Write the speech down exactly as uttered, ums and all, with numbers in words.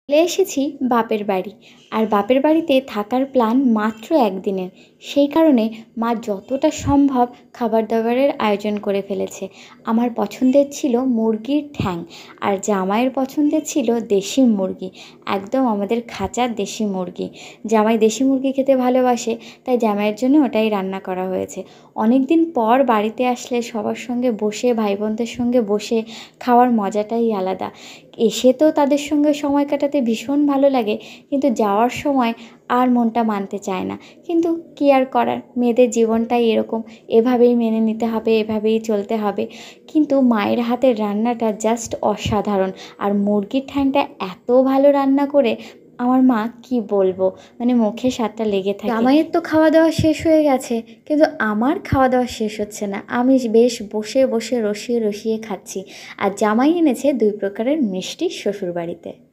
চলে এসেছি বাপের বাড়ি। আর বাপের বাড়িতে থাকার প্ল্যান মাত্র একদিনের, সেই কারণে মা যতটা সম্ভব খাবার দাবারের আয়োজন করে ফেলেছে। আমার পছন্দের ছিল মুরগির ঠ্যাং, আর জামাইয়ের পছন্দের ছিল দেশি মুরগি, একদম আমাদের খাঁচার দেশি মুরগি। জামাই দেশি মুরগি খেতে ভালোবাসে, তাই জামাইয়ের জন্য ওটাই রান্না করা হয়েছে। অনেক দিন পর বাড়িতে আসলে সবার সঙ্গে বসে, ভাই বোনদের সঙ্গে বসে খাওয়ার মজাটাই আলাদা। এসে তো তাদের সঙ্গে সময় কাটাতে ভীষণ ভালো লাগে, কিন্তু যাওয়ার সময় আর মনটা মানতে চায় না। কিন্তু কী আর করার, মেয়েদের জীবনটাই এরকম, এভাবেই মেনে নিতে হবে, এভাবেই চলতে হবে। কিন্তু মায়ের হাতের রান্নাটা জাস্ট অসাধারণ। আর মুরগির ঠ্যাংটা এত ভালো রান্না করে আমার মা, কি বলবো, মানে মুখে স্বাদটা লেগে থাকে। জামাইয়ের তো খাওয়া দাওয়া শেষ হয়ে গেছে, কিন্তু আমার খাওয়া দাওয়া শেষ হচ্ছে না। আমি বেশ বসে বসে রসিয়ে রসিয়ে খাচ্ছি। আর জামাই এনেছে দুই প্রকারের মিষ্টি শ্বশুরবাড়িতে।